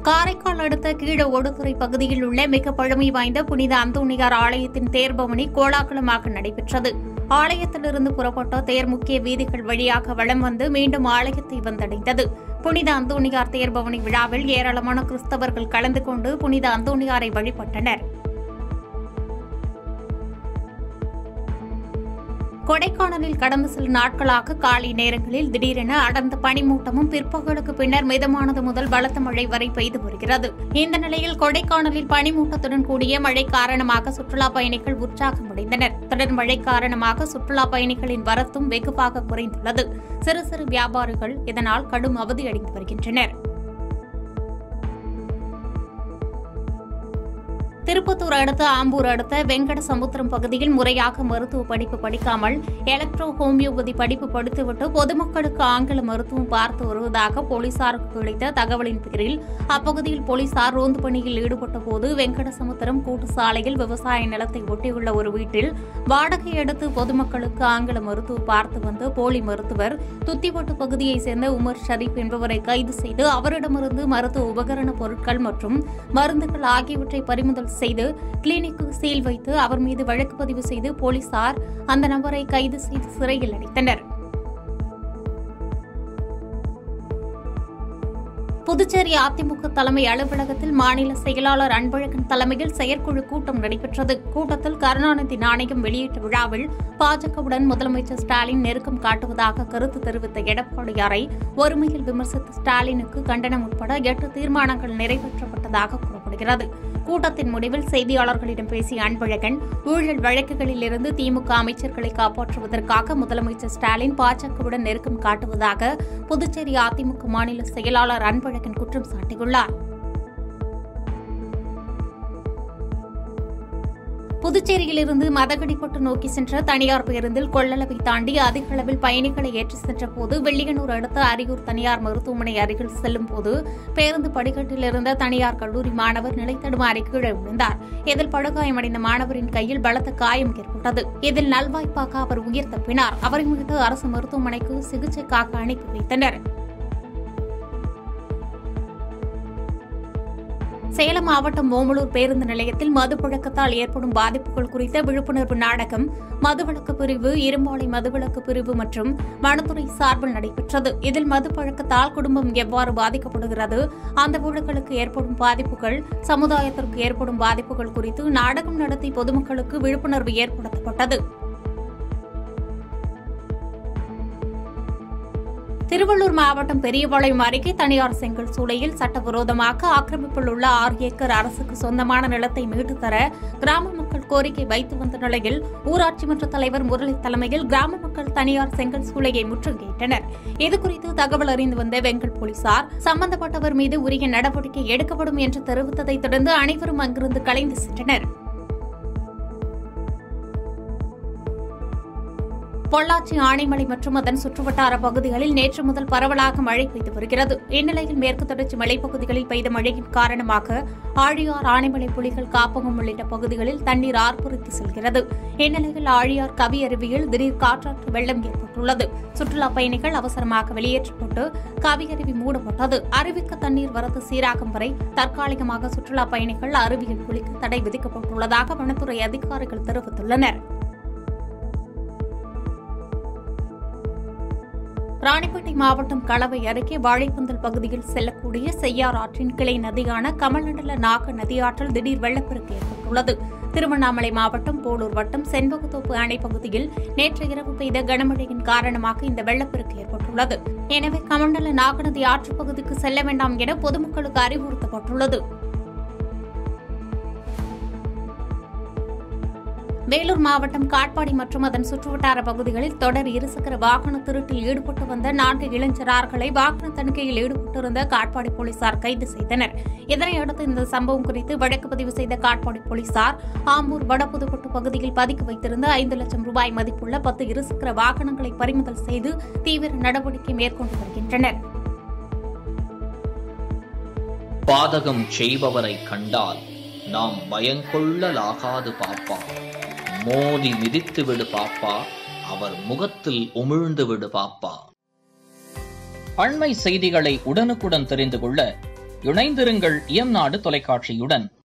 காரைக்கால் அடுத்த கீழ ஒடுதுறை பகுதியில் உள்ள மிக பழமை வாய்ந்த புனித அந்தோணியார் ஆலயத்தின் தேர்பவனி கோலாகலமாக நடைபெற்றது. ஆலயத்திலிருந்து புறப்பட்ட தேர் முக்கிய வீதிகள் வழியாக வலம் வந்து மீண்டும் ஆலயத்தை வந்தடைந்தது. புனித அந்தோணியார் தேர்பவனி விழாவில் ஏராளமான கிறிஸ்தவர்கள் கலந்து கொண்டு புனித அந்தோணியாரை வழிபட்டனர். கொடைக்கானலில் கடந்த சில நாட்களாக காலை நேரங்களில் திடீரென அடர்ந்த பனிமூட்டமும் பிற்பகலுக்கு பின்னர் மிதமானது முதல் பலத்த மழை வரை பெய்து வருகிறது. இந்த நிலையில் கொடைக்கானலில் பனிமூட்டத்துடன் கூடிய மழை காரணமாக சுற்றுலாப் பயணிகள் உற்சாகமடைந்தனர். தொடர் மழை காரணமாக சுற்றுலாப் பயணிகளின் வரத்தும் வெகுவாக குறைந்துள்ளது. சிறு சிறு வியாபாரிகள் இதனால் கடும் அவதியடைந்து வருகின்றனர். திருப்பத்தூர் அடுத்த ஆம்பூர் அடுத்த வெங்கடசமுத்திரம் பகுதியில் முறையாக மருத்துவ படிப்பு படிக்காமல் எலக்ட்ரோ ஹோமியோபதி படிப்பு படித்துவிட்டு பொதுமக்களுக்கு ஆங்கில மருத்துவம் பார்த்து வருவதாக போலீசாருக்கு கிடைத்த தகவலின் பேரில் அப்பகுதியில் போலீசார் ரோந்து பணியில் ஈடுபட்டபோது வெங்கடசமுத்திரம் கூட்டு சாலையில் விவசாய நிலத்தை ஒட்டியுள்ள ஒரு வீட்டில் வாடகை எடுத்து பொதுமக்களுக்கு ஆங்கில மருத்துவம் பார்த்து வந்த போலி மருத்துவர் துத்திவட்டு பகுதியைச் சேர்ந்த உமர் ஷரீப் என்பவரை கைது செய்து அவரிடமிருந்து மருத்துவ உபகரண பொருட்கள் மற்றும் மருந்துகள் ஆகியவற்றை பறிமுதல் செய்து கிளினிக்கு சீல் வைத்து அவர் மீது வழக்கு பதிவு செய்து போலீசார் அந்த நபரை கைது செய்து சிறையில் அடைத்தனர். புதுச்சேரி அதிமுக தலைமை அலுவலகத்தில் மாநில செயலாளர் அன்பழகன் தலைமையில் செயற்குழு கூட்டம் நடைபெற்றது. கூட்டத்தில் கருணாநிதி நாணயம் வெளியீட்டு விழாவில் பாஜகவுடன் முதலமைச்சர் ஸ்டாலின் நெருக்கம் காட்டுவதாக கருத்து தெரிவித்த எடப்பாடியாரை ஒருமையில் விமர்சித்த ஸ்டாலினுக்கு கண்டனம் உட்பட 8 தீர்மானங்கள் நிறைவேற்றப்பட்டதாக கூறப்படுகிறது. கூட்டத்தின் முடிவில் செய்தியாளர்களிடம் பேசிய அன்பழகன் ஊழல் வழக்குகளில் இருந்து திமுக அமைச்சர்களை காப்பாற்றுவதற்காக முதலமைச்சர் ஸ்டாலின் பாஜகவுடன் நெருக்கம் காட்டுவதாக புதுச்சேரி அதிமுக மாநில செயலாளர் அன்பழகன் குற்றம் சாட்டியுள்ளார். புதுச்சேரியிலிருந்து மதகடிப்பட்டு நோக்கி சென்ற தனியார் பேருந்தில் கொள்ளளவை தாண்டி அதிக அளவில் பயணிகளை ஏற்றிச் சென்றபோது வெள்ளியனூர் அடுத்த அரியூர் தனியார் மருத்துவமனை அருகில் செல்லும்போது பேருந்து படிக்கட்டில் இருந்த தனியார் கல்லூரி மாணவர் நிலைத்தடுமாறி கீழே விழுந்தார். இதில் படுகாயமடைந்த மாணவரின் கையில் பலத்த காயம் ஏற்பட்டது. இதில் நல்வாய்ப்பாக அவர் உயிர் தப்பினார். அவரை மீது அரசு மருத்துவமனைக்கு சிகிச்சைக்காக அனுப்பி வைத்தனர். சேலம் மாவட்டம் ஓமலூர் பேருந்து நிலையத்தில் மது புழக்கத்தால் ஏற்படும் பாதிப்புகள் குறித்த விழிப்புணர்வு நாடகம் மதுவிலக்கு பிரிவு, இரும்பாலை மதுவிலக்கு பிரிவு மற்றும் வனத்துறை சார்பில் நடைபெற்றது. இதில் மது பழக்கத்தால் குடும்பம் எவ்வாறு பாதிக்கப்படுகிறது, அந்த ஊழலுக்கு ஏற்படும் பாதிப்புகள், சமுதாயத்திற்கு ஏற்படும் பாதிப்புகள் குறித்து நாடகம் நடத்தி பொதுமக்களுக்கு விழிப்புணர்வு ஏற்படுத்தப்பட்டது. திருவள்ளூர் மாவட்டம் பெரியபாளையம் அருகே தனியார் செங்கல் சூளையில் சட்டவிரோதமாக ஆக்கிரமிப்பில் உள்ள 6 ஏக்கர் அரசுக்கு சொந்தமான நிலத்தை மீட்டுத் தர கிராம மக்கள் கோரிக்கை வைத்து வந்த நிலையில் ஊராட்சி மன்ற தலைவர் முரளி தலைமையில் கிராம மக்கள் தனியார் செங்கல் சூளையை முற்றுகையிட்டனர். இதுகுறித்து தகவல் அறிந்து வந்த வெங்கல் போலீசார் சம்பந்தப்பட்டவர் மீது உரிய நடவடிக்கை எடுக்கப்படும் என்று தெரிவித்ததைத் தொடர்ந்து அனைவரும் அங்கிருந்து கலைந்து சென்றனர். பொள்ளாச்சி, ஆனைமலை மற்றும் அதன் சுற்றுவட்டார பகுதிகளில் நேற்று முதல் பரவலாக மழை பெய்து வருகிறது. இந்நிலையில் மேற்கு தொடர்ச்சி மலைப்பகுதிகளில் பெய்த மழையின் காரணமாக ஆழியார், ஆனைமலை புலிகள் காப்பகம் உள்ளிட்ட பகுதிகளில் தண்ணீர் ஆர்ப்பரித்து செல்கிறது. இந்நிலையில் ஆழியார் கவி அருவியில் திடீர் காற்றாற்று வெள்ளம் ஏற்பட்டுள்ளது. சுற்றுலாப் பயணிகள் அவசரமாக வெளியேற்றப்பட்டு கவி அருவி மூடப்பட்டது. அருவிக்கு தண்ணீர் வரத்து சீராகும் வரை தற்காலிகமாக சுற்றுலாப் பயணிகள் அருவியில் குளிக்க தடை விதிக்கப்பட்டுள்ளதாக வனத்துறை அதிகாரிகள் தெரிவித்துள்ளனர். ராணிப்பேட்டை மாவட்டம் களவை அருகே வாழைப்பந்தல் பகுதியில் செல்லக்கூடிய செய்யார் ஆற்றின் கிளை நதியான கமல்நடல நாக நதியாற்றில் திடீர் வெள்ளப்பெருக்கு ஏற்பட்டுள்ளது. திருவண்ணாமலை மாவட்டம் போலூர் வட்டம் செண்பகத்தோப்பு அணை பகுதியில் நேற்று இரவு பெய்த கனமழையின் காரணமாக இந்த வெள்ளப்பெருக்கு ஏற்பட்டுள்ளது. எனவே கமல்நடல நாக நதி ஆற்று பகுதிக்கு செல்ல வேண்டாம் என பொதுமக்களுக்கு அறிவுறுத்தப்பட்டுள்ளது. வேலூர் மாவட்டம் காட்பாடி மற்றும் அதன் சுற்றுவட்டார பகுதிகளில் தொடர் இருசக்கர வாகன திருட்டில் ஈடுபட்டு வந்த 4 இளைஞர்களை வாகன தணிக்கையில் ஈடுபட்டிருந்த காட்பாடி போலீசார் கைது செய்தனர். இதனையடுத்து இந்த சம்பவம் குறித்து வழக்கு பதிவு செய்த காட்பாடி போலீசார் ஆம்பூர் வடபுதுக்கோட்டு பகுதியில் பதுக்கி வைத்திருந்த 5 லட்சம் ரூபாய் மதிப்புள்ள 10 இருசக்கர வாகனங்களை பறிமுதல் செய்து தீவிர நடவடிக்கை மேற்கொண்டு வருகின்றனர். பாதகம் செய்பவரை கண்டால் நாம் பயங்கொள்ளலாகாது பாப்பா, மோதி மிதித்து விடு பாப்பா, அவர் முகத்தில் உமிழ்ந்து விடு பாப்பா. அண்மை செய்திகளை உடனுக்குடன் தெரிந்து கொள்ள இணைந்திருங்கள் இயம்நாடு தொலைக்காட்சியுடன்.